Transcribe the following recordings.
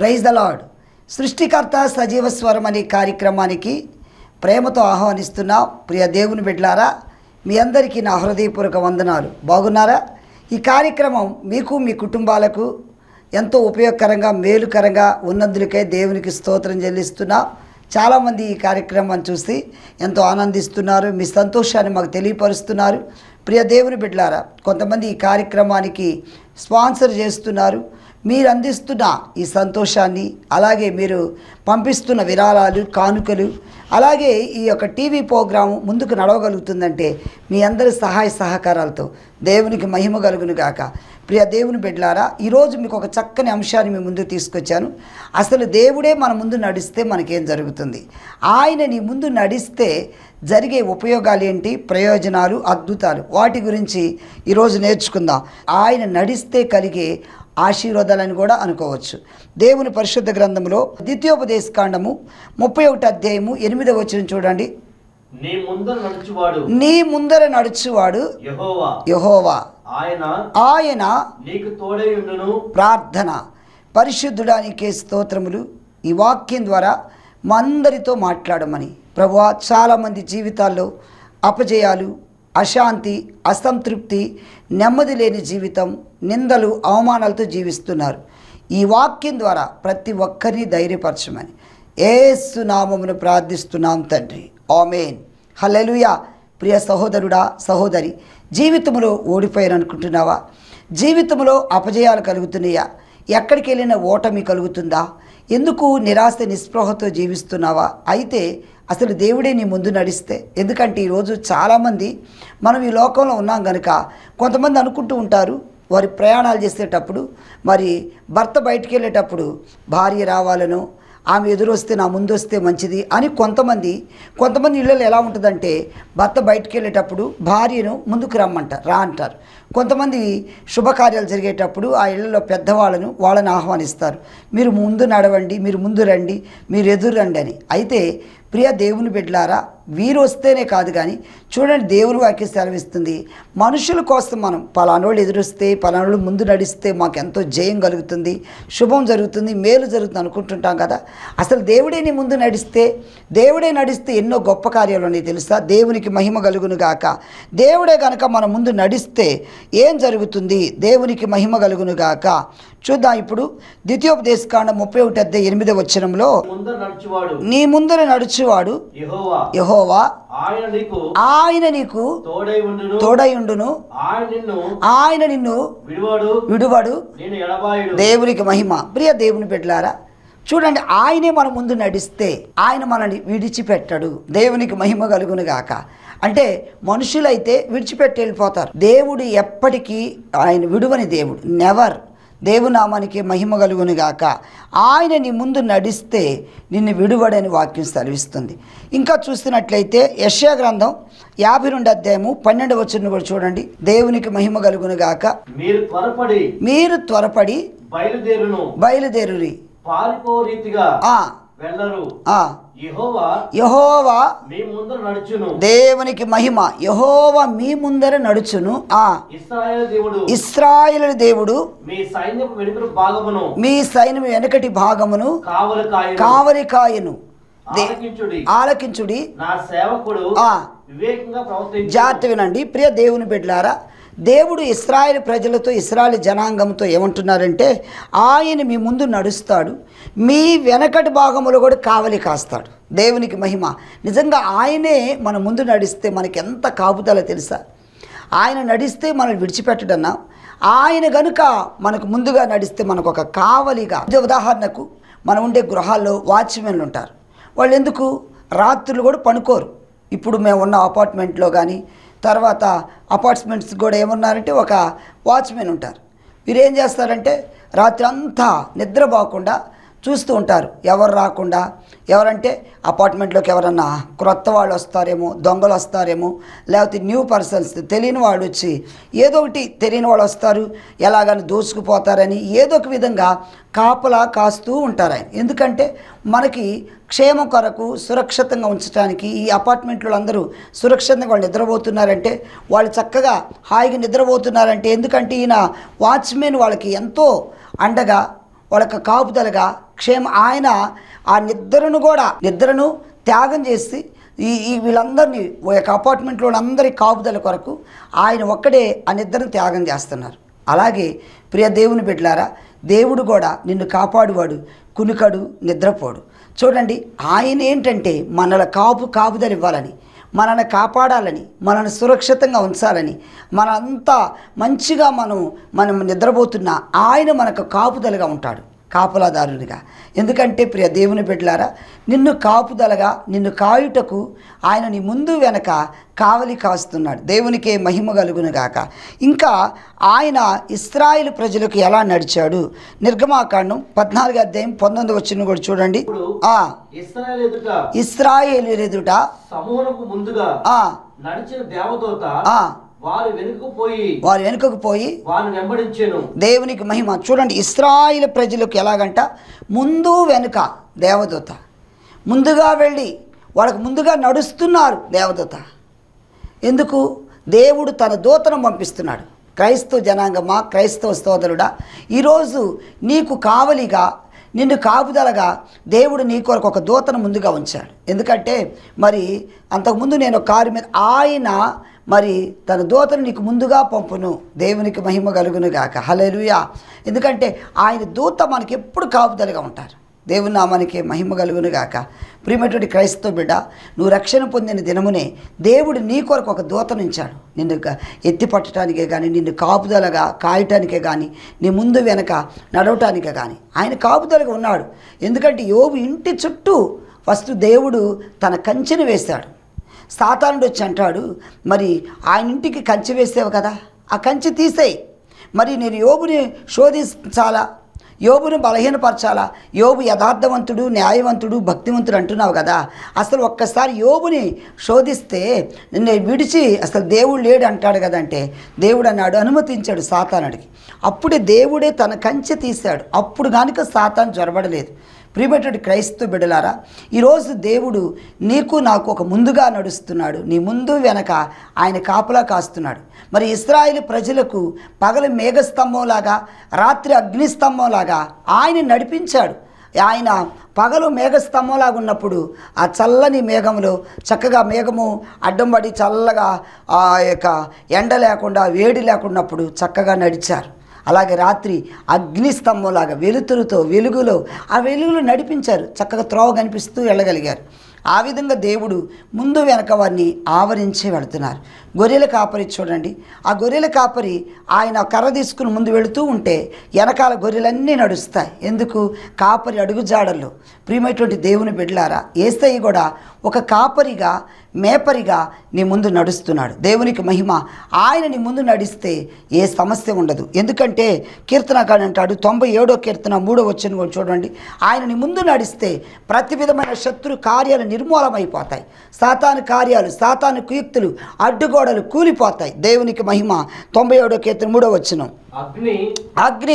Praise the lord. సృష్టికర్త సజీవ స్వరం అనే కార్యక్రమానికి ప్రేమతో ఆహ్వానిస్తున్న ప్రియ దేవుని బిడ్డలారా, మీ అందరికీ నా హృదయపూర్వక వందనాలు. బాగున్నారా? ఈ కార్యక్రమం మీకు మీ కుటుంబాలకు ఎంతో ఉపయోగకరంగా మేలుకరంగా ఉన్నందుకే దేవునికి స్తోత్రం చెల్లిస్తున్నా. చాలామంది ఈ కార్యక్రమాన్ని చూసి ఎంతో ఆనందిస్తున్నారు, మీ సంతోషాన్ని మాకు తెలియపరుస్తున్నారు. ప్రియ దేవుని బిడ్డలారా, కొంతమంది ఈ కార్యక్రమానికి స్పాన్సర్ చేస్తున్నారు. మీరు అందిస్తున్న ఈ సంతోషాన్ని, అలాగే మీరు పంపిస్తున్న విరాళాలు, కానుకలు, అలాగే ఈ యొక్క టీవీ ప్రోగ్రాము ముందుకు నడవగలుగుతుందంటే మీ అందరి సహాయ సహకారాలతో దేవునికి మహిమ కలుగును గాక. ప్రియ దేవుని బిడ్డలారా, ఈరోజు మీకు ఒక చక్కని అంశాన్ని మీ ముందుకు తీసుకొచ్చాను. అసలు దేవుడే మన ముందు నడిస్తే మనకేం జరుగుతుంది, ఆయన నీ ముందు నడిస్తే జరిగే ఉపయోగాలు ఏంటి, ప్రయోజనాలు, అద్భుతాలు, వాటి గురించి ఈరోజు నేర్చుకుందాం. ఆయన నడిస్తే కలిగే ఆశీర్వాదాలని కూడా అనుకోవచ్చు. దేవుని పరిశుద్ధ గ్రంథంలో ద్వితీయోపదేశకాండము 31 అధ్యాయము 8వ వచనం చూడండి. నీ ముందర నడుచువాడు యెహోవా, ఆయన నీకు తోడై ఉండును. ప్రార్థన. పరిశుద్ధుడానికి స్తోత్రములు. ఈ వాక్యం ద్వారా మా అందరితో మాట్లాడమని ప్రభువా, చాలామంది జీవితాల్లో అపజయాలు, అశాంతి, అసంతృప్తి, నెమ్మది లేని జీవితం, నిందలు, అవమానాలతో జీవిస్తున్నారు. ఈ వాక్యం ద్వారా ప్రతి ఒక్కరిని ధైర్యపరచమని యేసు నామమును ప్రార్థిస్తున్నాం తండ్రి. ఆమేన్. హల్లెలూయా. ప్రియ సహోదరుడా, సహోదరి, జీవితంలో ఓడిపోయారనుకుంటున్నావా? జీవితంలో అపజయాలు కలుగుతున్నాయా? ఎక్కడికి వెళ్ళినా ఓటమి కలుగుతుందా? ఎందుకు నిరాశ నిస్పృహతో జీవిస్తున్నావా? అయితే అసలు దేవుడే నీ ముందు నడిస్తే, ఎందుకంటే ఈరోజు చాలామంది మనం ఈ లోకంలో ఉన్నాం కనుక కొంతమంది అనుకుంటూ ఉంటారు, వారి ప్రయాణాలు చేసేటప్పుడు, మరి భర్త బయటికి వెళ్ళేటప్పుడు భార్య రావాలను, ఆమె ఎదురొస్తే నా ముందు వస్తే మంచిది అని కొంతమంది ఇళ్ళలో ఎలా ఉంటుందంటే, భర్త బయటికి వెళ్ళేటప్పుడు భార్యను ముందుకు రా అంటారు. కొంతమంది శుభకార్యాలు జరిగేటప్పుడు ఆ ఇళ్లలో పెద్దవాళ్ళను వాళ్ళని ఆహ్వానిస్తారు. మీరు ముందు నడవండి, మీరు ముందు రండి, మీరు ఎదురు రండి అని. అయితే ప్రియ దేవుని బిడ్డలారా, వీరు వస్తేనే కాదు కానీ చూడండి, దేవుని వాక్యం సెలవిస్తుంది, మనుషుల కోసం మనం పలానోళ్ళు ఎదురొస్తే, పలానోళ్ళు ముందు నడిస్తే మాకు ఎంతో జయం కలుగుతుంది, శుభం జరుగుతుంది, మేలు జరుగుతుంది అనుకుంటుంటాం కదా. అసలు దేవుడే నీ ముందు నడిస్తే, దేవుడే నడిస్తే ఎన్నో గొప్ప కార్యాలు ఉన్నాయి తెలుసా? దేవునికి మహిమ కలుగును గాక. దేవుడే కనుక మన ముందు నడిస్తే ఏం జరుగుతుంది? దేవునికి మహిమ కలుగును గాక. చూద్దాం ఇప్పుడు ద్వితీయోపదేశకాండం 31 అధ్యాయం 8వ వచనంలో, నీ ముందర నడుచువాడు యెహోవా, ఆయన నీకు తోడైయుండును, ఆయన నిన్ను విడువడు. దేవునికి మహిమ. ప్రియ దేవుని బిడ్డలారా, చూడండి, ఆయనే మన ముందు నడిస్తే ఆయన మనల్ని విడిచిపెట్టడు. దేవునికి మహిమ కలుగును గాక. అంటే మనుషులైతే విడిచిపెట్టి వెళ్ళిపోతారు. దేవుడు ఎప్పటికీ ఆయన విడువని దేవుడు, నెవర్. దేవునామానికి మహిమ కలుగును గాక. ఆయన నీ ముందు నడిస్తే నిన్ను విడువడని వాక్యం సెలవిస్తుంది. ఇంకా చూస్తున్నట్లయితే యెషయా గ్రంథం 52 అధ్యాయము 12వ వచనం కూడా చూడండి. దేవునికి మహిమ కలుగును గాక. మీరు త్వరపడి బయలుదేరురి, యెహోవా దేవునికి మహిమ. యెహోవా మీ ముందర నడుచును. ఇశ్రాయేలు దేవుడు మీ సైన్యము వెనకటి భాగమును కావలి కాయను. ఆలకించుడి. జాగ్రత్త వినండి ప్రియ దేవుని బిడ్డలారా, దేవుడు ఇశ్రాయేలు ప్రజలతో, ఇశ్రాయేలు జనాంగంతో ఏమంటున్నారంటే, ఆయన మీ ముందు నడుస్తాడు, మీ వెనకటి భాగములో కూడా కావలి కాస్తాడు. దేవునికి మహిమ. నిజంగా ఆయనే మన ముందు నడిస్తే మనకి ఎంత కాపుదల తెలుసా? ఆయన నడిస్తే మనల్ని విడిచిపెట్టడన్నా, ఆయన గనుక మనకు ముందుగా నడిస్తే మనకు ఒక కావలిగా. ఉదాహరణకు మనం ఉండే గృహాల్లో వాచ్మెన్లు ఉంటారు. వాళ్ళు ఎందుకు రాత్రులు కూడా పనుకోరు. ఇప్పుడు మేము ఉన్న అపార్ట్మెంట్లో కానీ తర్వాత అపార్ట్మెంట్స్ కూడా ఏమన్నారంటే ఒక వాచ్మెన్ ఉంటారు. వీరు ఏం చేస్తారంటే రాత్రి అంతా నిద్రపోకుండా చూస్తూ ఉంటారు, ఎవరు రాకుండా. ఎవరంటే అపార్ట్మెంట్లోకి ఎవరన్నా క్రొత్త వాళ్ళు వస్తారేమో, దొంగలు వస్తారేమో, లేకపోతే న్యూ పర్సన్స్, తెలియని వాళ్ళు వచ్చి ఏదో ఒకటి తెలియని వాళ్ళు వస్తారు, ఎలాగని దోచుకుపోతారని ఏదో ఒక విధంగా కాపలా కాస్తూ ఉంటారు ఆయన. ఎందుకంటే మనకి క్షేమం కొరకు సురక్షితంగా ఉంచడానికి ఈ అపార్ట్మెంట్లో అందరూ సురక్షితంగా వాళ్ళు నిద్రపోతున్నారంటే, వాళ్ళు చక్కగా హాయిగా నిద్రపోతున్నారంటే ఎందుకంటే ఈయన వాచ్మెన్ వాళ్ళకి ఎంతో అండగా, వాళ్ళకి కాపుదలగా, ఆయన ఆ నిద్రను త్యాగం చేసి ఈ వీళ్ళందరినీ ఒక అపార్ట్మెంట్లో అందరి కాపుదల కొరకు ఆయన ఒక్కడే ఆ నిద్రను త్యాగం చేస్తున్నారు. అలాగే ప్రియ దేవుని బిడ్డలారా, దేవుడు కూడా నిన్ను కాపాడువాడు, కునుకడు, నిద్రపోడు. చూడండి, ఆయన ఏంటంటే మనల కాపుదల ఇవ్వాలని, మనల్ని కాపాడాలని, మనల్ని సురక్షితంగా ఉంచాలని, మనంతా మంచిగా మనం నిద్రపోతున్నా ఆయన మనకు కాపుదలగా ఉంటాడు, కాపలాదారునిగా. ఎందుకంటే ప్రియ దేవుని బిడ్డలారా, నిన్ను కాపుదలగా, నిన్ను కాయుటకు ఆయన నీ ముందు వెనక కావలి కాస్తున్నాడు. దేవునికే మహిమ కలుగునుగాక. ఇంకా ఆయన ఇశ్రాయేలు ప్రజలకు ఎలా నడిచాడు? నిర్గమాకాండం 14:19 కూడా చూడండి. ఇశ్రాయేలు ఎదుట సమూహమునకు ముందుగా నడిచిన దేవదూత వారు వెనుకకు పోయి వారిని వెంబడించెను. దేవునికి మహిమ. చూడండి, ఇశ్రాయేలు ప్రజలకు ఎలాగంట, ముందు వెనుక దేవదూత, ముందుగా వెళ్ళి వాళ్ళకు ముందుగా నడుస్తున్నారు దేవదూత. ఎందుకు? దేవుడు తన దూతను పంపిస్తున్నాడు. క్రైస్తవ జనాంగమా, క్రైస్తవ సోదరుడా, ఈరోజు నీకు కావలిగా, నిన్ను కాపుదలగా దేవుడు నీ కొరకు ఒక దూతను ముందుగా ఉంచాడు. ఎందుకంటే మరి అంతకుముందు నేను కారు మీద ఆయన మరి తన దూతను నీకు ముందుగా పంపును. దేవునికి మహిమ కలుగునుగాక. హల్లెలూయా. ఎందుకంటే ఆయన దూత మనకి ఎప్పుడు కాపుదలగా ఉంటారు. దేవుని నామానికి మహిమ కలుగునుగాక. ప్రియమైనటువంటి క్రైస్తవ బిడ్డ, నువ్వు రక్షణ పొందిన దినమునే దేవుడు నీ కొరకు ఒక దూతనుంచాడు. నిన్ను ఎత్తి పట్టడానికే కానీ, నిన్ను కాపుదలగా కాయటానికే కానీ, నీ ముందు వెనక నడవటానికే కానీ ఆయన కాపుదలగా ఉన్నాడు. ఎందుకంటే యోబు ఇంటి చుట్టూ ఫస్ట్ దేవుడు తన కంచెను వేశాడు. సాతానుడు వచ్చి అంటాడు, మరి ఆయన ఇంటికి కంచె వేసావు కదా, ఆ కంచె తీసేయి, మరి నేను యోబుని శోధించాలా, యోబును బలహీనపరచాలా, యోబు యథార్థవంతుడు, న్యాయవంతుడు, భక్తివంతుడు అంటున్నావు కదా, అసలు ఒక్కసారి యోబుని శోధిస్తే నిన్ను విడిచి అసలు దేవుడు లేడు అంటాడు కదంటే, దేవుడు అన్నాడు, అనుమతించాడు సాతానుడికి. అప్పుడే దేవుడే తన కంచె తీశాడు. అప్పుడు కనుక సాతాను జొరబడలేదు. ప్రియమైనటువంటి క్రైస్తవ బిడ్డలారా, ఈరోజు దేవుడు నీకు నాకు ఒక ముందుగా నడుస్తున్నాడు. నీ ముందు వెనక ఆయన కాపలా కాస్తున్నాడు. మరి ఇశ్రాయేలు ప్రజలకు పగలు మేఘస్తంభంలాగా, రాత్రి అగ్నిస్తంభంలాగా ఆయన నడిపించాడు. ఆయన పగలు మేఘస్తంభంలాగా ఉన్నప్పుడు ఆ చల్లని మేఘములో చక్కగా మేఘము అడ్డం పడి చల్లగా ఆ యొక్క ఎండ లేకుండా, వేడి లేకున్నప్పుడు చక్కగా నడిచారు. అలాగే రాత్రి అగ్నిస్తంభంలాగా వెలుతురుతో, వెలుగులో ఆ వెలుగులు నడిపించారు. చక్కగా త్రోవ కనిపిస్తూ వెళ్ళగలిగారు. ఆ విధంగా దేవుడు ముందు వెనక వారిని ఆవరించి వెళుతున్నారు. గొర్రెల కాపరి చూడండి, ఆ గొర్రెల కాపరి ఆయన కర్ర తీసుకుని ముందు వెళుతూ ఉంటే వెనకాల గొర్రెలన్నీ నడుస్తాయి. ఎందుకు? కాపరి అడుగుజాడల్లో. ప్రియమైనటువంటి దేవుని బిడ్డలారా, యేసయ్య కూడా ఒక కాపరిగా, మేపరిగా నీ ముందు నడుస్తున్నాడు. దేవునికి మహిమ. ఆయన నీ ముందు నడిస్తే ఏ సమస్య ఉండదు. ఎందుకంటే కీర్తనకాడు అంటాడు, 97వ కీర్తన 3వ వచనం కూడా చూడండి, ఆయన నీ ముందు నడిస్తే ప్రతి విధమైన శత్రు కార్యాలు నిర్మూలమైపోతాయి. సాతాను కార్యాలు, సాతాను కుయుక్తులు, అడ్డుగోడలు కూలిపోతాయి. దేవునికి మహిమ. 97వ కీర్తన 3వ వచనం, అగ్ని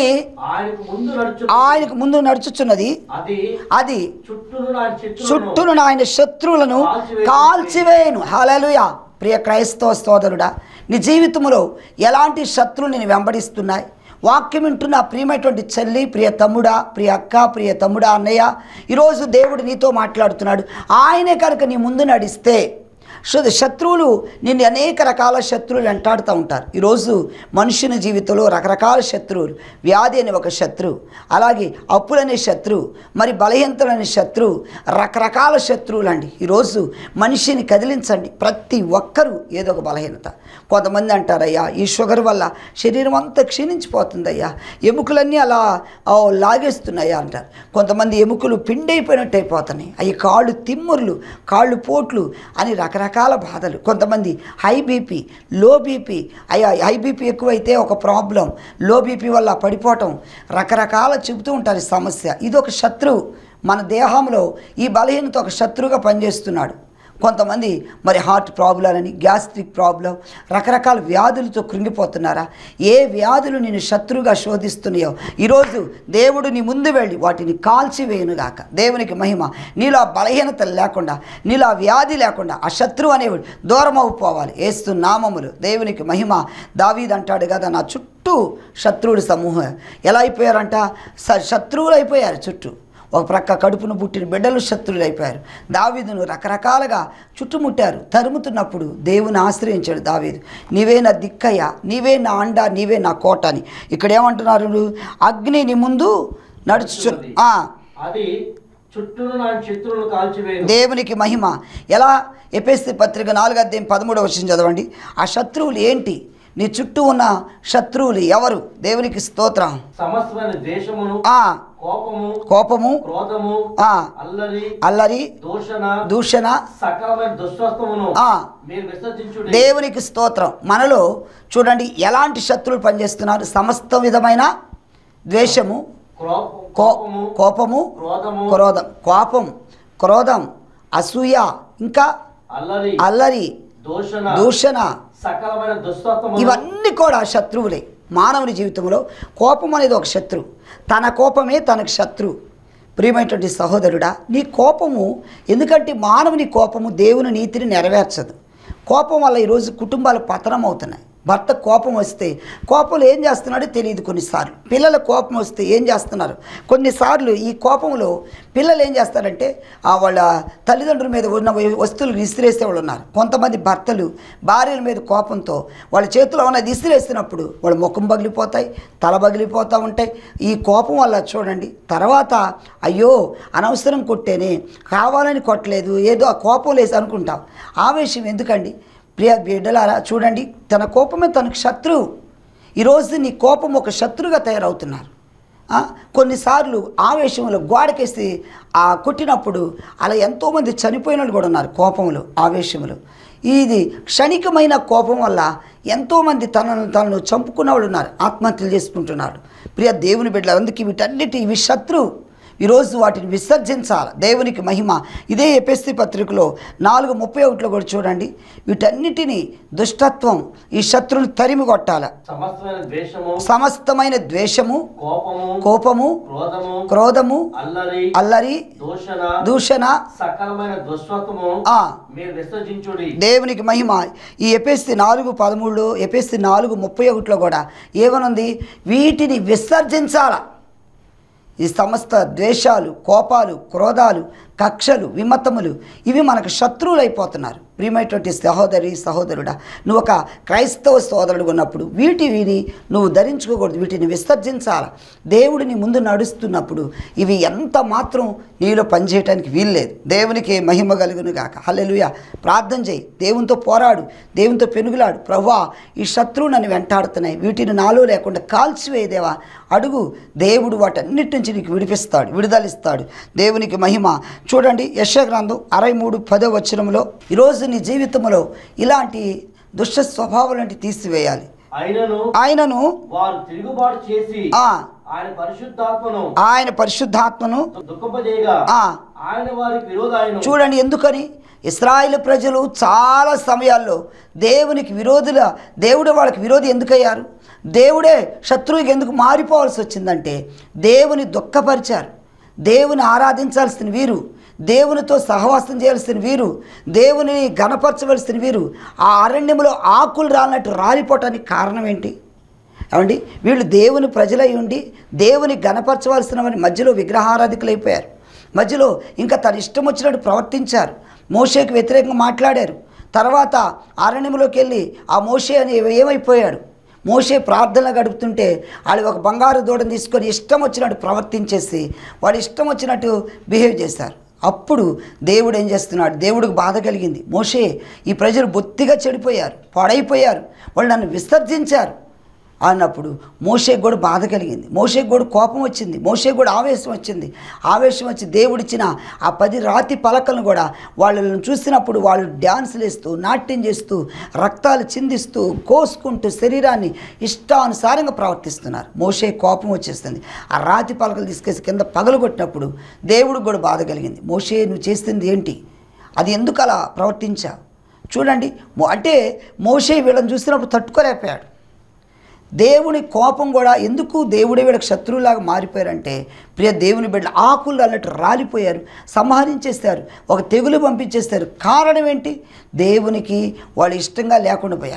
ఆయనకు ముందు నడుచుచున్నది, అది చుట్టూను ఆయన శత్రువులను కాల్చివేయును. హల్లెలూయా. ప్రియ క్రైస్తవ సోదరుడా, నీ జీవితంలో ఎలాంటి శత్రువులు నేను వెంబడిస్తున్నాయి? వాక్యం వింటున్న ప్రియమైనటువంటి చెల్లి, ప్రియ తమ్ముడా, ప్రియ అక్క, ప్రియ తమ్ముడా, అన్నయ్య, ఈరోజు దేవుడు నీతో మాట్లాడుతున్నాడు. ఆయనే కనుక నీ ముందు నడిస్తే శత్రువులు నిన్ను అనేక రకాల శత్రువులు వెంటాడుతూ ఉంటారు. ఈరోజు మనుషుని జీవితంలో రకరకాల శత్రువులు. వ్యాధి అనే ఒక శత్రువు, అలాగే అప్పులనే శత్రువు, మరి బలహీనతలనే శత్రువు, రకరకాల శత్రువులు అండి. ఈరోజు మనిషిని కదిలించండి. ప్రతి ఒక్కరూ ఏదో ఒక బలహీనత. కొంతమంది అంటారయ్యా, ఈ షుగర్ వల్ల శరీరం అంతా క్షీణించిపోతుందయ్యా, ఎముకలన్నీ అలా లాగేస్తున్నాయా అంటారు. కొంతమంది ఎముకలు పిండైపోయినట్టు అయిపోతున్నాయి, అవి కాళ్ళు తిమ్ముర్లు, కాళ్ళు పోట్లు అని రకరకాల బాధలు. కొంతమంది హై బీపీ, లో బీపీ, అయ్యా హై బీపీ ఎక్కువైతే ఒక ప్రాబ్లం, లో బీపీ వల్ల పడిపోవటం, రకరకాల చెబుతూ ఉంటారు ఈ సమస్య. ఇది ఒక శత్రువు. మన దేహంలో ఈ బలహీనత ఒక శత్రువుగా పనిచేస్తున్నాడు. కొంతమంది మరి హార్ట్ ప్రాబ్లం అని, గ్యాస్ట్రిక్ ప్రాబ్లం, రకరకాల వ్యాధులతో కృంగిపోతున్నారా? ఏ వ్యాధులు నేను శత్రువుగా శోధిస్తున్నాయో ఈరోజు దేవుడు నీ ముందు వెళ్ళి వాటిని కాల్చివేయునుగాక. దేవునికి మహిమ. నీలో ఆ బలహీనత లేకుండా, నీలో ఆ వ్యాధి లేకుండా ఆ శత్రువు అనేవాడు దూరం అయిపోవాలి యేసు నామములు. దేవునికి మహిమ. దావీదు అంటాడు కదా, నా చుట్టూ శత్రువుల సమూహం. ఎలా అయిపోయారంట? శత్రువులు అయిపోయారు చుట్టూ. ఒక ప్రక్క కడుపును పుట్టిన బిడ్డలు శత్రువులు అయిపోయారు. దావీదును రకరకాలుగా చుట్టుముట్టారు. తరుముతున్నప్పుడు దేవుని ఆశ్రయించాడు దావీదు. నీవే నా దిక్కయ్య, నీవే నా అండ, నీవే నా కోట అని. ఇక్కడ ఏమంటున్నారు? అగ్ని నీ ముందు నడుచు. అది దేవునికి మహిమ. ఎలా? ఎఫెసీ పత్రిక 4:13 చదవండి. ఆ శత్రువులు ఏంటి? నీ చుట్టూ ఉన్న శత్రువులు ఎవరు? దేవునికి స్తోత్రం. సమస్తమైన ద్వేషమును, కోపము, అల్లరి, దూషణ, సకలమైన దుష్టత్వమును మీరు విసర్జించుడి. దేవునికి స్తోత్రం. మనలో చూడండి ఎలాంటి శత్రువులు పనిచేస్తున్నారు. సమస్త విధమైన ద్వేషము, కోపము, క్రోధం, అసూయ, ఇంకా అల్లరి, దూషణ, ఇవన్నీ కూడా శత్రువులే. మానవుని జీవితంలో కోపం అనేది ఒక శత్రువు. తన కోపమే తనకు శత్రువు. ప్రియమైనటువంటి సహోదరుడా, నీ కోపము, ఎందుకంటే మానవుని కోపము దేవుని నీతిని నెరవేర్చదు. కోపం వల్ల ఈరోజు కుటుంబాలు పతనం అవుతున్నాయి. భర్త కోపం వస్తే కోపంలో ఏం చేస్తున్నాడో తెలియదు. కొన్నిసార్లు పిల్లల కోపం వస్తే ఏం చేస్తున్నారు? కొన్నిసార్లు ఈ కోపంలో పిల్లలు ఏం చేస్తారంటే వాళ్ళ తల్లిదండ్రుల మీద ఉన్న వస్తువులు విసిరేసే వాళ్ళు ఉన్నారు. కొంతమంది భర్తలు భార్యల మీద కోపంతో వాళ్ళ చేతిలో ఉన్నది విసిరేసినప్పుడు వాళ్ళ ముఖం పగిలిపోతాయి, తల పగిలిపోతూ ఉంటాయి. ఈ కోపం వల్ల చూడండి తర్వాత అయ్యో అనవసరం కొట్టేనే, కావాలని కొట్టలేదు, ఏదో ఆ కోపం లేసి అనుకుంటాం. ఆవేశం ఎందుకండి? ప్రియ బిడ్డలారా చూడండి, తన కోపమే తనకు శత్రువు. ఈరోజు నీ కోపం ఒక శత్రువుగా తయారవుతున్నారు. కొన్నిసార్లు ఆవేశంలో గోడకేసి కొట్టినప్పుడు అలా ఎంతోమంది చనిపోయిన వాళ్ళు కూడా ఉన్నారు కోపంలో, ఆవేశంలో. ఇది క్షణికమైన కోపం వల్ల ఎంతోమంది తనను చంపుకున్న వాళ్ళు ఉన్నారు, ఆత్మహత్యలు చేసుకుంటున్నారు. ప్రియ దేవుని బిడ్డలు, అందుకే వీటన్నిటి ఇవి శత్రువు. ఈరోజు వాటిని విసర్జించాలి. దేవునికి మహిమ. ఇదే ఎఫెసీ పత్రికలో 4:31 కూడా చూడండి. వీటన్నిటినీ దుష్టత్వం, ఈ శత్రువుని తరిమి కొట్టాలి. సమస్తమైన ద్వేషము, కోపము, క్రోధము, అల్లరి, దూషణ, దేవునికి మహిమ. ఈ ఎఫెసీ 4:13, ఎఫెసీ 4:31 కూడా ఏమనుంది? వీటిని విసర్జించాల. ఈ సమస్త ద్వేషాలు, కోపాలు, క్రోధాలు, కక్షలు, విమతములు ఇవి మనకు శత్రువులు అయిపోతున్నారు. ప్రియమైనటువంటి సహోదరి సహోదరుడా, నువ్వు ఒక క్రైస్తవ సోదరుడు ఉన్నప్పుడు వీటిని నువ్వు ధరించుకోకూడదు, వీటిని విసర్జించాలి. దేవుడిని ముందు నడుస్తున్నప్పుడు ఇవి ఎంత మాత్రం నీలో పనిచేయటానికి వీల్లేదు. దేవునికి మహిమ కలుగును గాక. హల్లెలూయా. ప్రార్థన చేయి, దేవునితో పోరాడు, దేవునితో పెనుగులాడు. ప్రభువా, ఈ శత్రువు నన్ను వెంటాడుతున్నాయి, వీటిని నాలో లేకుండా కాల్చివేయదేవా అడుగు. దేవుడు వాటన్నిటి నుంచి నీకు విడిపిస్తాడు, విడుదలిస్తాడు. దేవునికి మహిమ. చూడండి యెషయా గ్రంథం 63:10 ఈరోజు నీ జీవితంలో ఇలాంటి దుష్ట స్వభావాలంటి తీసివేయాలి. ఆయనను వారు తిరుగుబాటు చేసి ఆయన పరిశుద్ధాత్మను చూడండి. ఎందుకని? ఇశ్రాయేలు ప్రజలు చాలా సమయాల్లో దేవునికి విరోధుల, దేవుడు వాళ్ళకి విరోధి ఎందుకయ్యారు? దేవుడే శత్రువుకి ఎందుకు మారిపోవాల్సి వచ్చిందంటే దేవుని దుఃఖపరిచారు. దేవుని ఆరాధించాల్సిన వీరు, దేవునితో సహవాసం చేయాల్సిన వీరు, దేవుని గణపరచవలసిన వీరు ఆ అరణ్యంలో ఆకులు రాలినట్టు రాలిపోవటానికి కారణం ఏంటి? ఏమండి, వీళ్ళు దేవుని ప్రజలై ఉండి దేవుని గణపరచవలసిన మధ్యలో విగ్రహారాధికులైపోయారు. మధ్యలో ఇంకా తన ఇష్టం వచ్చినట్టు ప్రవర్తించారు. మోషేకి వ్యతిరేకంగా మాట్లాడారు. తర్వాత అరణ్యంలోకి వెళ్ళి ఆ మోషే అని ఏమైపోయాడు? మోషే ప్రార్థన గడుపుతుంటే వాళ్ళు ఒక బంగారు దూడను తీసుకొని ఇష్టం వచ్చినట్టు ప్రవర్తించేసి వాడు ఇష్టం వచ్చినట్టు బిహేవ్ చేశారు. అప్పుడు దేవుడు ఏం చేస్తున్నాడు? దేవుడికి బాధ కలిగింది. మోషే, ఈ ప్రజలు బొత్తిగా చెడిపోయారు, పాడైపోయారు, వాళ్ళు నన్ను విసర్జించారు అన్నప్పుడు మోషేకి కూడా బాధ కలిగింది. మోషేకి కూడా కోపం వచ్చింది. మోషేకి కూడా ఆవేశం వచ్చి దేవుడిచ్చిన ఆ 10 రాతి పలకలను కూడా వాళ్ళని చూసినప్పుడు వాళ్ళు డ్యాన్సులు వేస్తూ, నాట్యం చేస్తూ, రక్తాలు చిందిస్తూ, కోసుకుంటూ శరీరాన్ని ఇష్టానుసారంగా ప్రవర్తిస్తున్నారు. మోషే కోపం వచ్చేస్తుంది. ఆ రాతి పలకలు తీసుకేసి కింద పగలగొట్టినప్పుడు దేవుడికి కూడా బాధ కలిగింది. మోషే, నువ్వు చేసింది ఏంటి? అది ఎందుకు అలా ప్రవర్తించావు? చూడండి, అంటే మోషే వీళ్ళని చూసినప్పుడు తట్టుకోలేకపోయాడు. దేవుని కోపం కూడా ఎందుకు దేవుడే వీళ్ళకి శత్రువులాగా మారిపోయారంటే, ప్రియ దేవుని బిడ్డలు ఆకులు అన్నట్టు రాలిపోయారు, సంహరించేస్తారు, ఒక తెగులు పంపించేస్తారు. కారణం ఏంటి? దేవునికి వాళ్ళు ఇష్టంగా లేకుండా పోయారు.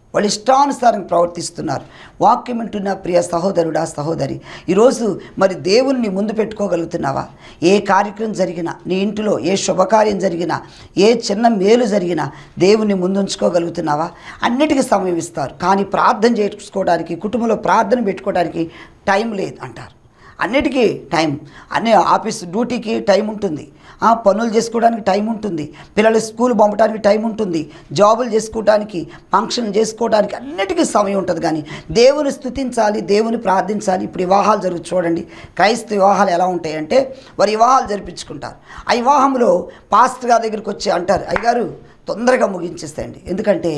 వాళ్ళు ఇష్టానుసారం ప్రవర్తిస్తున్నారు. వాక్యం వింటున్న ప్రియ సహోదరుడా, సహోదరి, ఈరోజు మరి దేవుణ్ణి ముందు పెట్టుకోగలుగుతున్నావా? ఏ కార్యక్రమం జరిగినా, నీ ఇంటిలో ఏ శుభకార్యం జరిగినా, ఏ చిన్న మేలు జరిగినా దేవుణ్ణి ముందుంచుకోగలుగుతున్నావా? అన్నిటికీ సమయం ఇస్తారు, కానీ ప్రార్థన చేసుకోవడానికి, కుటుంబంలో ప్రార్థన పెట్టుకోవడానికి టైం లేదు అంటారు. అన్నిటికీ టైం, అన్ని ఆఫీస్ డ్యూటీకి టైం ఉంటుంది, పనులు చేసుకోవడానికి టైం ఉంటుంది, పిల్లలు స్కూల్ పంపడానికి టైం ఉంటుంది, జాబులు చేసుకోవడానికి, ఫంక్షన్లు చేసుకోవడానికి అన్నిటికీ సమయం ఉంటుంది. కానీ దేవుని స్తుతించాలి, దేవుని ప్రార్థించాలి. ఇప్పుడు వివాహాలు జరుగుతుంది చూడండి. క్రైస్తవ వివాహాలు ఎలా ఉంటాయంటే వారి వివాహాలు జరిపించుకుంటారు. ఆ వివాహంలో పాస్టర్ గారి దగ్గరికి వచ్చి అంటారు, అయ్యగారు తొందరగా ముగించేస్తాయండి, ఎందుకంటే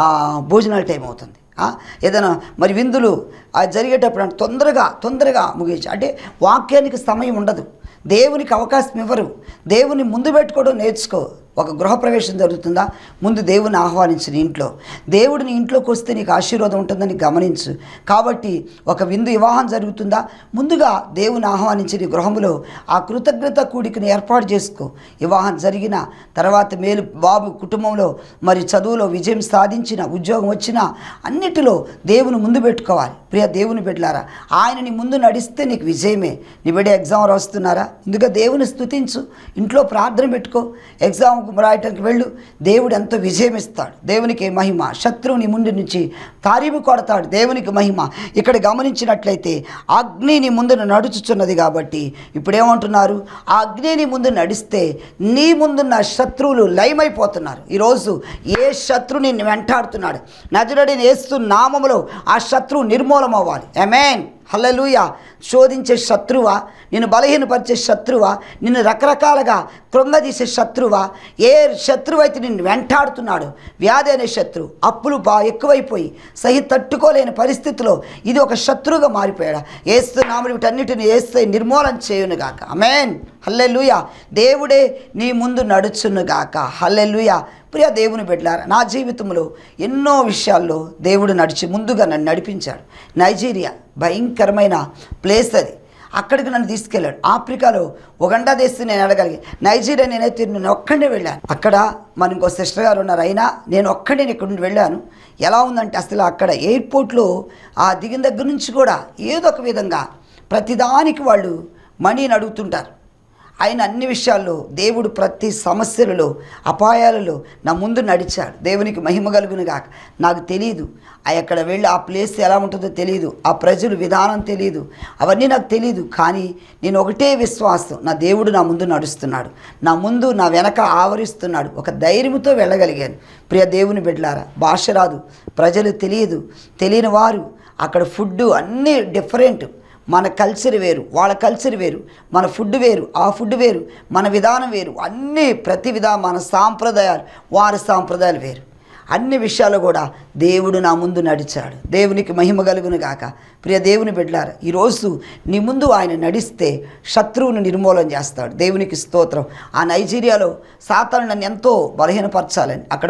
భోజనాల టైం అవుతుంది. ఏదైనా మరి విందులు జరిగేటప్పుడు అంటే తొందరగా ముగించి, అంటే వాక్యానికి సమయం ఉండదు, దేవునికి అవకాశం ఇవ్వరు. దేవుని ముందు పెట్టుకోవడం నేర్చుకో. ఒక గృహప్రవేశం జరుగుతుందా, ముందు దేవుని ఆహ్వానించిన ఇంట్లో, దేవుడిని ఇంట్లోకి వస్తే నీకు ఆశీర్వాదం ఉంటుందని గమనించు. కాబట్టి ఒక విందు వివాహం జరుగుతుందా, ముందుగా దేవుని ఆహ్వానించిన గృహంలో ఆ కృతజ్ఞత కూడికను ఏర్పాటు చేసుకో. వివాహం జరిగిన తర్వాత మేలు బాబు కుటుంబంలో మరి చదువులో విజయం సాధించిన, ఉద్యోగం వచ్చినా అన్నిటిలో దేవుని ముందు పెట్టుకోవాలి. ప్రియ దేవుని బిడ్డలారా, ఆయనని ముందు నడిస్తే నీకు విజయమే. నీ బిడ్డ ఎగ్జామ్ రాస్తున్నారా, ముందుగా దేవుని స్తుతించు, ఇంట్లో ప్రార్థన పెట్టుకో, ఎగ్జామ్ రాయటానికి వెళ్ళు, దేవుడు ఎంతో విజయం ఇస్తాడు. దేవునికి మహిమ. శత్రువుని ముందు నుంచి తారీము కొడతాడు, దేవునికి మహిమ. ఇక్కడ గమనించినట్లయితే అగ్నిని ముందున నడుచుచున్నది కాబట్టి ఇప్పుడేమంటున్నారు, ఆ అగ్నిని ముందు నడిస్తే నీ ముందున్న శత్రువులు లయమైపోతున్నారు. ఈరోజు ఏ శత్రువుని వెంటాడుతున్నాడు, నజరేయుడైన యేసు నామములో ఆ శత్రువు నిర్మూలం అవ్వాలి. ఆమేన్, హల్లెలూయా. శోధించే శత్రువా, నిన్ను బలహీనపరిచే శత్రువా, నిన్ను రకరకాలుగా కృంగదీసే శత్రువా, ఏ శత్రువు అయితే నిన్ను వెంటాడుతున్నాడు, వ్యాధి అనే శత్రువు, అప్పులు ఎక్కువైపోయి తట్టుకోలేని పరిస్థితిలో ఇది ఒక శత్రువుగా మారిపోయాడు. యేసు నామములో వీటన్నిటిని యేసు నిర్మూలన చేయునుగాక. ఆమేన్, హల్లెలూయా. దేవుడే నీ ముందు నడుచునుగాక. హల్లెలూయా. ప్రియ దేవుని బిడ్డలారా, నా జీవితంలో ఎన్నో విషయాల్లో దేవుడు ముందుగా నన్ను నడిపించాడు. నైజీరియా భయంకరమైన ప్లేస్ అది, అక్కడికి నన్ను తీసుకెళ్ళాడు. ఆఫ్రికాలో ఉగండా దేశం నేను అడగలిగి, నైజీరియా నేను ఒక్కడే వెళ్ళాను. అక్కడ మన ఇంకో సిస్టర్ గారు ఉన్నారు, అయినా నేను ఒక్కడే ఇక్కడ నుండి వెళ్ళాను. ఎలా ఉందంటే అసలు అక్కడ ఎయిర్పోర్ట్లో దిగిన దగ్గర నుంచి కూడా ఏదో ఒక విధంగా ప్రతిదానికి వాళ్ళు మనీని అడుగుతుంటారు. ఆయన అన్ని విషయాల్లో దేవుడు ప్రతి సమస్యలలో, అపాయాలలో నా ముందు నడిచాడు. దేవునికి మహిమ కలుగును గాక. నాకు తెలియదు అక్కడ వెళ్ళి ఆ ప్లేస్ ఎలా ఉంటుందో తెలియదు, ఆ ప్రజలు విధానం తెలియదు, అవన్నీ నాకు తెలియదు. కానీ నేను ఒకటే విశ్వాసం, నా దేవుడు నా ముందు నడుస్తున్నాడు, నా ముందు నా వెనక ఆవరిస్తున్నాడు. ఒక ధైర్యంతో వెళ్ళగలిగాను. ప్రియ దేవుని బిడ్డలారా, భాష రాదు, ప్రజలు తెలియని వారు, అక్కడ ఫుడ్ అన్నీ డిఫరెంట్. మన కల్చర్ వేరు, వాళ్ళ కల్చర్ వేరు, మన ఫుడ్ వేరు, ఆ ఫుడ్ వేరు, మన విధానం వేరు, అన్నీ ప్రతి మన సాంప్రదాయాలు, వారి సాంప్రదాయాలు వేరు. అన్ని విషయాలు కూడా దేవుడు నా ముందు నడిచాడు. దేవునికి మహిమ కలుగును గాక. ప్రియ దేవుని బిడ్డలారా, ఈరోజు నీ ముందు ఆయన నడిస్తే శత్రువును నిర్మూలన చేస్తాడు. దేవునికి స్తోత్రం. ఆ నైజీరియాలో సాతాను నన్ను ఎంతో బలహీనపరచాలని, అక్కడ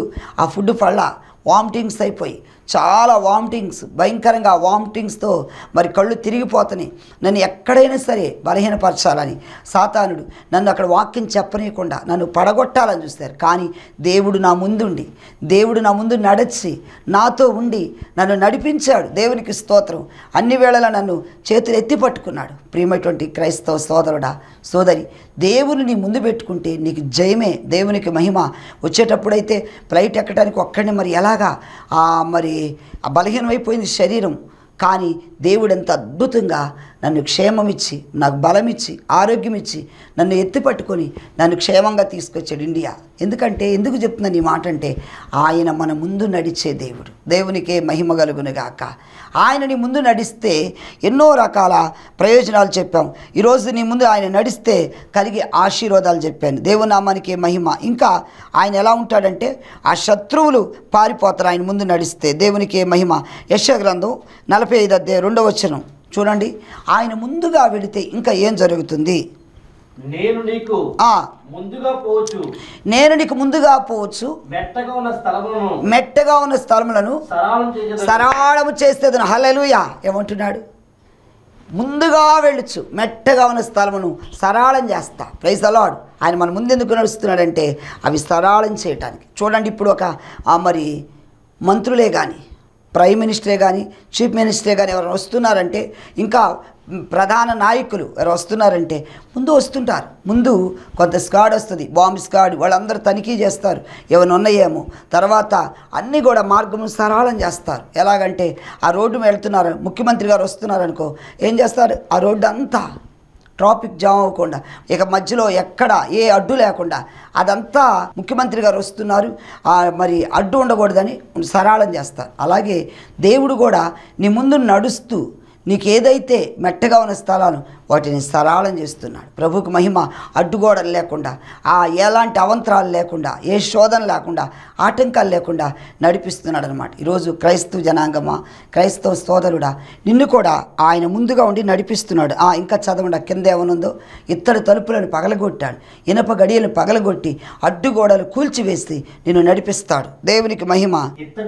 ఆ ఫుడ్ పళ్ళ వామిటింగ్స్ అయిపోయి, చాలా వామిటింగ్స్, భయంకరంగా వామిటింగ్స్తో మరి కళ్ళు తిరిగిపోతున్నాయి. నన్ను ఎక్కడైనా సరే బలహీనపరచాలని సాతానుడు నన్ను అక్కడ వాక్యం చెప్పనీయకుండా నన్ను పడగొట్టాలని చూస్తారు. కానీ దేవుడు నా ముందుండి, దేవుడు నా ముందు నడిచి నాతో ఉండి నన్ను నడిపించాడు. దేవునికి స్తోత్రం. అన్ని వేళలా నన్ను చేతులు ఎత్తి పట్టుకున్నాడు. ప్రియమైనటువంటి క్రైస్తవ సోదరుడా, సోదరి, దేవుని నీ ముందు పెట్టుకుంటే నీకు జయమే. దేవునికి మహిమ. వచ్చేటప్పుడైతే ఫ్లైట్ ఎక్కడానికి ఒక్కడిని మరి ఎలాగా మరి బలహీనమైపోయింది శరీరం, కానీ దేవుడు ఎంత అద్భుతంగా నన్ను క్షేమం ఇచ్చి, నాకు బలం ఇచ్చి, ఆరోగ్యం ఇచ్చి, నన్ను ఎత్తి పట్టుకొని నన్ను క్షేమంగా తీసుకొచ్చాడు ఇండియా. ఎందుకు చెప్తున్నాను ఈ మాట అంటే, ఆయన మన ముందు నడిచే దేవుడు. దేవునికే మహిమ కలుగునుగాక. ఆయనని ముందు నడిస్తే ఎన్నో రకాల ప్రయోజనాలు చెప్పాం. ఈరోజు నీ ముందు ఆయన నడిస్తే కలిగే ఆశీర్వాదాలు చెప్పాను. దేవుని నామానికి మహిమ. ఇంకా ఆయన ఎలా ఉంటాడంటే ఆ శత్రువులు పారిపోతారు ఆయన ముందు నడిస్తే. దేవునికే మహిమ. యెషయా గ్రంథం 45:2 చూడండి. ఆయన ముందుగా వెళితే ఇంకా ఏం జరుగుతుంది? నేను నీకు ముందుగా పోవచ్చు, మెట్టగా ఉన్న స్థలములను సరళము చేసేదను. హల్లెలూయా. ఏమంటున్నాడు? ముందుగా వెళ్ళొచ్చు, మెట్టగా ఉన్న స్థలమును సరళం చేస్తా. Praise the Lord. ఆయన మన ముందెందుకు నడుస్తున్నాడంటే అవి సరళం చేయటానికి. చూడండి, ఇప్పుడు మరి మంత్రులే కానీ, ప్రైమ్ మినిస్టరే కానీ, చీఫ్ మినిస్టరే కానీ ఎవరు వస్తున్నారంటే, ఇంకా ప్రధాన నాయకులు ఎవరు వస్తున్నారంటే ముందు వస్తుంటారు. ముందు కొంత స్క్వాడ్ వస్తుంది, బాంబ్ స్క్వాడ్, వాళ్ళందరూ తనిఖీ చేస్తారు ఏమైనా ఉన్నాయేమో. తర్వాత అన్నీ కూడా మార్గం సరళం చేస్తారు. ఎలాగంటే ఆ రోడ్డు వెళ్తున్నారు, ముఖ్యమంత్రి గారు వస్తున్నారనుకో, ఏం చేస్తారు, ఆ రోడ్డు అంతా ట్రాఫిక్ జామ్ అవ్వకుండా, ఇక మధ్యలో ఎక్కడ ఏ అడ్డు లేకుండా అదంతా ముఖ్యమంత్రి గారు వస్తున్నారు మరి అడ్డు ఉండకూడదని సరళం చేస్తారు. అలాగే దేవుడు కూడా నీ ముందు నడుస్తూ నీకు ఏదైతే మెట్టగా ఉన్న స్థలాలు వాటిని సరళం చేస్తున్నాడు. ప్రభువుకు మహిమ. అడ్డుగోడలు లేకుండా, ఎలాంటి అవంతరాలు లేకుండా, ఏ శోధన లేకుండా, ఆటంకాలు లేకుండా నడిపిస్తున్నాడు అనమాట. ఈరోజు క్రైస్తవ జనాంగమా, క్రైస్తవ సోదరుడా, నిన్ను కూడా ఆయన ముందుగా ఉండి నడిపిస్తున్నాడు. ఇంకా చదవకుండా కింద ఏమనుందో, ఇత్తడి తలుపులను పగలగొట్టాడు, ఇనప గడియలను పగలగొట్టి అడ్డుగోడలు కూల్చివేసి నిన్ను నడిపిస్తాడు. దేవునికి మహిమ.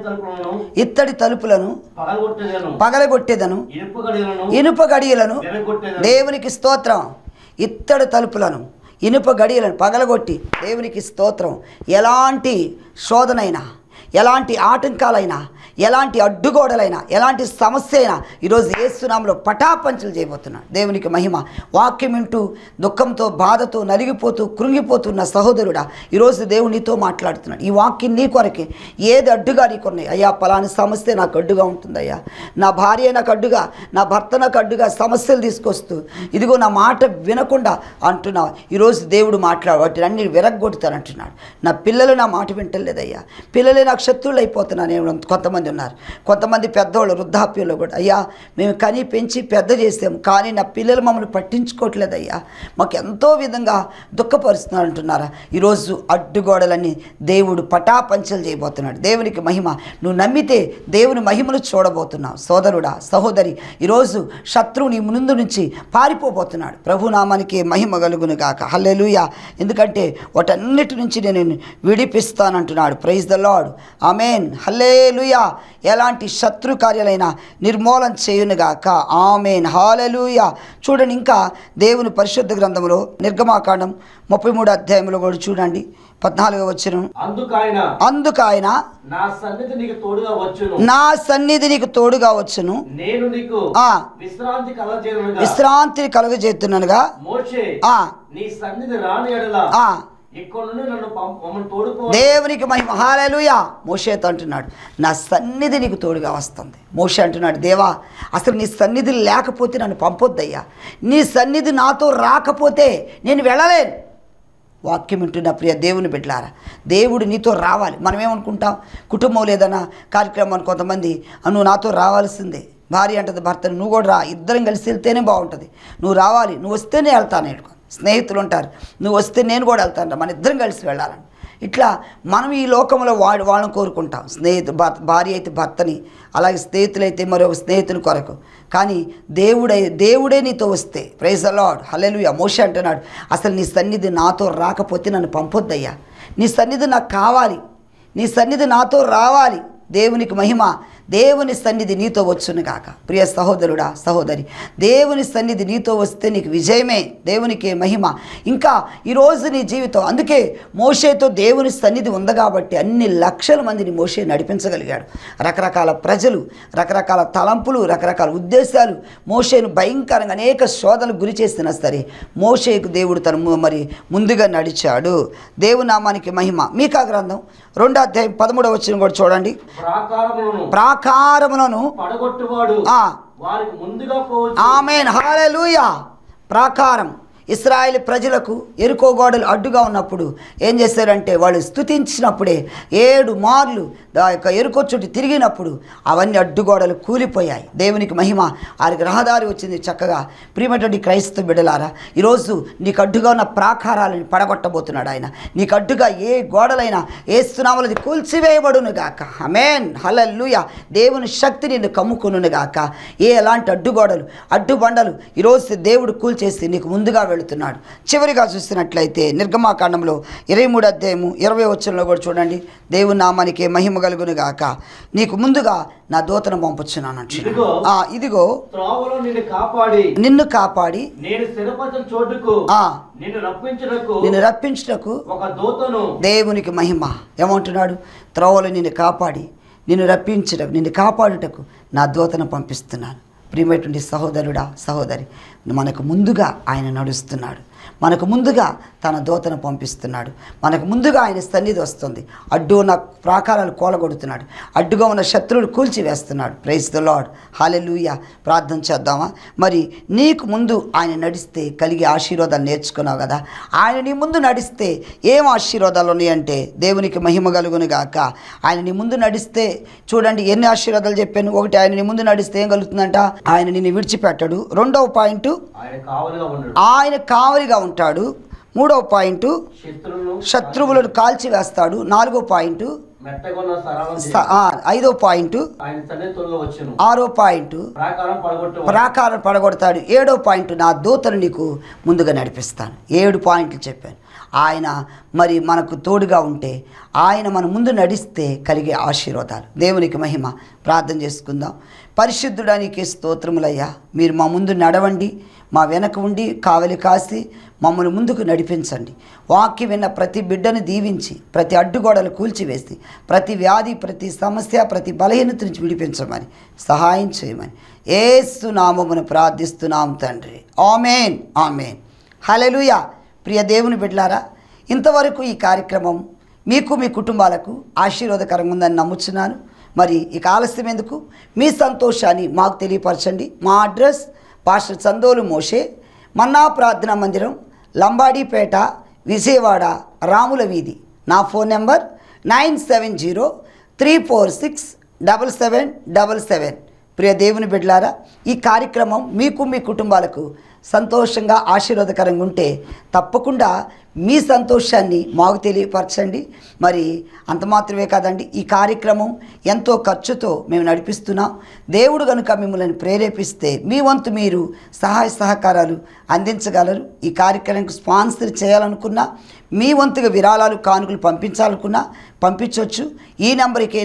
ఇత్తడి తలుపులను పగలగొట్టేదను, ఇనుప గడియలను, దేవునికి స్తోత్రం, ఇత్తడి తలుపులను, ఇనుప గడియలను పగలగొట్టి దేవునికి స్తోత్రం. ఎలాంటి శోధనైనా, ఎలాంటి ఆటంకాలైనా, ఎలాంటి అడ్డుగోడలైనా, ఎలాంటి సమస్య అయినా ఈరోజు యేసునామములో పటాపంచలు చేయబోతున్నాడు. దేవునికి మహిమ. వాక్యం వింటూ దుఃఖంతో, బాధతో, నలిగిపోతూ, కృంగిపోతున్న సహోదరుడా, ఈరోజు దేవుడు నీతో మాట్లాడుతున్నాడు. ఈ వాక్యం నీ కొరకే. ఏది అడ్డుగా నీకున్నాయి, అయ్యా పలాని సమస్య నాకు అడ్డుగా ఉంటుందయ్యా, నా భార్య నాకు అడ్డుగా, నా భర్త నాకు అడ్డుగా సమస్యలు తీసుకొస్తూ, ఇదిగో నా మాట వినకుండా అంటున్నావు. ఈరోజు దేవుడు మాట్లాడు, వాటిని అన్ని విరగ్గొట్టుతానంటున్నాడు. నా పిల్లలు నా మాట వింటలేదయ్యా, పిల్లలే నాకు శత్రువులు అయిపోతున్నాను. కొంతమంది ఉన్నారు, కొంతమంది పెద్దవాళ్ళు వృద్ధాప్యంలో కూడా, అయ్యా మేము కని పెంచి పెద్ద చేసాము, కానీ నా పిల్లలు మమ్మల్ని పట్టించుకోవట్లేదయ్యా, మాకు ఎంతో విధంగా దుఃఖపరుస్తున్నారు అంటున్నారా. ఈరోజు అడ్డుగోడలన్నీ దేవుడు పటాపంచలు చేయబోతున్నాడు. దేవునికి మహిమ. నువ్వు నమ్మితే దేవుని మహిమను చూడబోతున్నావు. సోదరుడా, సహోదరి, ఈరోజు శత్రువు నీ ముందు నుంచి పారిపోబోతున్నాడు. ప్రభునామానికి మహిమ కలుగును గాక. హల్లెలూయా. ఎందుకంటే వాటన్నిటి నుంచి నేను విడిపిస్తానంటున్నాడు. Praise the Lord. Amen. Hallelujah. ఎలాంటి శత్రు కార్యాలైనా నిర్మూలన చేయునుగాక. ఆమేన్. హల్లెలూయా. చూడండి, ఇంకా దేవుని పరిశుద్ధ గ్రంథంలో నిర్గమాకాండం 33వ అధ్యాయంలో కూడా చూడండి, 14వ వచనం. అందుకాయన నా సన్నిధి నీకు తోడుగా వచ్చును, నేను నీకు విశ్రాంతిని కలుగజేస్తున్నానుగా, నీ సన్నిధి రాని యెడల దేవునికి మహిమ. హల్లెలూయా. మోషేతో అంటున్నాడు, నా సన్నిధి నీకు తోడుగా వస్తుంది. మోషే అంటున్నాడు, దేవా అసలు నీ సన్నిధి లేకపోతే నన్ను పంపొద్దయ్యా, నీ సన్నిధి నాతో రాకపోతే నేను వెళ్ళలేను. వాక్యం వింటున్న ప్రియ దేవుని బిడ్డలారా, దేవుడు నీతో రావాలి. మనం ఏమనుకుంటాం, కుటుంబంలో ఏదైనా కార్యక్రమాన్ని కొంతమంది నువ్వు నాతో రావాల్సిందే, భార్య అంటది భర్తను, నువ్వు కూడా రా, ఇద్దరం కలిసి వెళ్తేనే బాగుంటుంది, నువ్వు రావాలి, నువ్వు వస్తేనే వెళ్తాను. స్నేహితులు ఉంటారు, నువ్వు వస్తే నేను కూడా వెళ్తాను, మన ఇద్దరం కలిసి వెళ్ళాలని. ఇట్లా మనం ఈ లోకంలో వాళ్ళని కోరుకుంటాం. భార్య అయితే భర్తని, అలాగే స్నేహితులైతే మరొక స్నేహితుని కొరకు. కానీ దేవుడే నీతో వస్తే, ప్రైజ్ ద లార్డ్. హల్లెలూయా. మోషే అంటున్నాడు, అసలు నీ సన్నిధి నాతో రాకపోతే నన్ను పంపొద్దయ్యా, నీ సన్నిధి నాకు కావాలి, నీ సన్నిధి నాతో రావాలి. దేవునికి మహిమ. దేవుని సన్నిధి నీతో వచ్చును గాక. ప్రియ సహోదరుడా, సహోదరి, దేవుని సన్నిధి నీతో వస్తే నీకు విజయమే. దేవునికే మహిమ. ఇంకా ఈరోజు నీ జీవితం, అందుకే మోషేతో దేవుని సన్నిధి ఉంది కాబట్టి అన్ని లక్షల మందిని మోషే నడిపించగలిగాడు. రకరకాల ప్రజలు, రకరకాల తలంపులు, రకరకాల ఉద్దేశాలు మోషేను భయంకరంగా అనేక శోధనలకు గురి చేసినా సరే మోషేకు దేవుడు తను మరి ముందుగా నడిచాడు. దేవుని నామానికి మహిమ. మీకా గ్రంథం 2వ అధ్యాయం 13వ వచనం కూడా చూడండి. ప్రాకారములను పడగొట్టువాడు వారికి ముందుగా పోవచ్చు. ఆమేన్. హల్లెలూయా. ప్రాకారం. ఇశ్రాయేలు ప్రజలకు ఎరుకో గోడలు అడ్డుగా ఉన్నప్పుడు ఏం చేశారంటే, వాళ్ళు స్తుతించినప్పుడే 7 మార్లు ఎరుకో చుట్టూ తిరిగినప్పుడు అవన్నీ అడ్డుగోడలు కూలిపోయాయి. దేవునికి మహిమ. వారికి రహదారి వచ్చింది చక్కగా. ప్రియమైనటువంటి క్రైస్తవ బిడ్డలారా, ఈరోజు నీకు అడ్డుగా ఉన్న ప్రాకారాలను పడగొట్టబోతున్నాడు ఆయన. నీకు అడ్డుగా ఏ గోడలైనా యేసునామములో కూల్చివేయబడును గాక. ఆమేన్. హల్లెలూయా. దేవుని శక్తి నిన్ను కమ్ముకొనును గాక. ఎలాంటి అడ్డుగోడలు, అడ్డుబండలు ఈరోజు దేవుడు కూల్చేసి నీకు ముందుగా వెళుతున్నాడు. చివరిగా చూసినట్లయితే నిర్గమాకాండంలో 23వ అధ్యాయము 20వ వచనంలో కూడా చూడండి. దేవుని నామానికి మహిమ కలుగును గాక. నీకు ముందుగా నా దూతను పంపుచున్నాను. ఇదిగో నిన్ను కాపాడి నిన్ను రప్పించుటకు ఒక దూతను. దేవునికి మహిమ. ఏమంటున్నాడు? త్రోవలో నిన్ను కాపాడి నిన్ను రప్పించుటకు, నిన్ను కాపాడుటకు నా దూతను పంపిస్తున్నాను. ప్రియమైనటువంటి సహోదరుడా, సహోదరి, మనకు ముందుగా ఆయన నడుస్తున్నాడు. మనకు ముందుగా తన దూతను పంపిస్తున్నాడు. మనకు ముందుగా ఆయన సన్నిధి వస్తుంది. అడ్డు ఉన్న ప్రాకారాలు కూలగొడుతున్నాడు. అడ్డుగా ఉన్న శత్రువులు కూల్చివేస్తున్నాడు. Praise the Lord. హల్లెలూయా. ప్రార్థన చేద్దామా? మరి నీకు ముందు ఆయన నడిస్తే కలిగే ఆశీర్వాదాలు నేర్చుకున్నావు కదా. ఆయన నీ ముందు నడిస్తే ఏం ఆశీర్వాదాలు ఉన్నాయంటే, దేవునికి మహిమ కలుగును గాక. ఆయన నీ ముందు నడిస్తే చూడండి ఎన్ని ఆశీర్వాదాలు చెప్పాను. ఒకటి, ఆయన నీ ముందు నడిస్తే ఏం కలుగుతుందంట? ఆయన నిన్ను విడిచిపెట్టడు. రెండవ పాయింట్, ఆయన కావలిగా ఉంటాడు. మూడవ పాయింట్, శత్రువులను కాల్చివేస్తాడు. నాలుగో పాయింట్, ఐదో పాయింట్, ఆరో పాయింట్, ప్రాకారం పడగొడతాడు. ఏడో పాయింట్, నా దూతను నీకు ముందుగా నడిపిస్తాను. 7 పాయింట్లు చెప్పాను. ఆయన మరి మనకు తోడుగా ఉంటే, ఆయన మన ముందు నడిస్తే కలిగే ఆశీర్వాదాలు. దేవునికి మహిమ. ప్రార్థన చేసుకుందాం. పరిశుద్ధుడానికి స్తోత్రములయ్యా, మీరు మా ముందు నడవండి, మా వెనక ఉండి కావలి కాసి మమ్మల్ని ముందుకు నడిపించండి. వాక్యం విన్న ప్రతి బిడ్డను దీవించి, ప్రతి అడ్డుగోడలు కూల్చివేసి, ప్రతి వ్యాధి, ప్రతి సమస్య, ప్రతి బలహీనత నుంచి విడిపించమని సహాయం చేయమని యేసు నామమున ప్రార్థిస్తున్నాం తండ్రి. ఆమేన్, ఆమేన్. హల్లెలూయా. ప్రియ దేవుని బిడ్డలారా, ఇంతవరకు ఈ కార్యక్రమం మీకు మీ కుటుంబాలకు ఆశీర్వాదకరంగా ఉందని నమ్ముచున్నాను. మరి ఇక ఆలస్యం ఎందుకు? మీ సంతోషాన్ని మాకు తెలియపరచండి. మా అడ్రస్ పాస్టర్ చందోలు మోషే, మన్నా ప్రార్థనా మందిరం, లంబాడీపేట, విజయవాడ, రాముల వీధి. నా ఫోన్ నెంబర్ 9703467777. ప్రియ దేవుని బిడ్డలారా, ఈ కార్యక్రమం మీకు మీ కుటుంబాలకు సంతోషంగా ఆశీర్వాదకరంగా ఉంటే తప్పకుండా మీ సంతోషాన్ని మాకు తెలియపరచండి. మరి అంత మాత్రమే కాదండి, ఈ కార్యక్రమం ఎంతో ఖర్చుతో మేము నడిపిస్తున్నాం. దేవుడు కనుక మిమ్మల్ని ప్రేరేపిస్తే మీ వంతు మీరు సహాయ సహకారాలు అందించగలరు. ఈ కార్యక్రమానికి స్పాన్సర్ చేయాలనుకున్నా, మీ వంతుగా విరాళాలు కానుకలు పంపించాలనుకున్నా పంపించవచ్చు. ఈ నెంబర్కి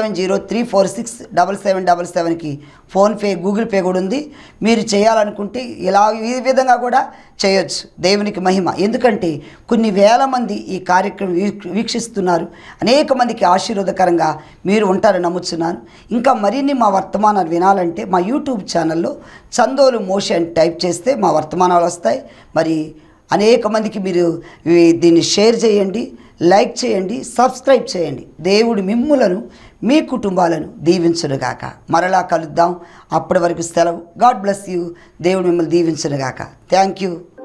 9703467777కి ఫోన్పే, గూగుల్ పే కూడా ఉంది. మీరు చేయాలనుకుంటే ఈ విధంగా కూడా చేయొచ్చు. దేవునికి మహిమ. ఎందుకంటే కొన్ని వేల మంది ఈ కార్యక్రమం వీక్షిస్తున్నారు. అనేక మందికి ఆశీర్వాదకరంగా మీరు ఉంటారని నమ్ముతున్నాను. ఇంకా మరిన్ని మా వర్తమానాలు వినాలంటే మా యూట్యూబ్ ఛానల్లో చందోలు మోషే అని టైప్ చేస్తే మా వర్తమానాలు వస్తాయి. మరి అనేక మందికి మీరు దీన్ని షేర్ చేయండి, లైక్ చేయండి, సబ్స్క్రైబ్ చేయండి. దేవుడు మిమ్ములను, మీ కుటుంబాలను దీవించునుగాక. మరలా కలుద్దాం. అప్పటి వరకు సెలవు. God bless you. దేవుడు మిమ్మల్ని దీవించునుగాక. Thank you.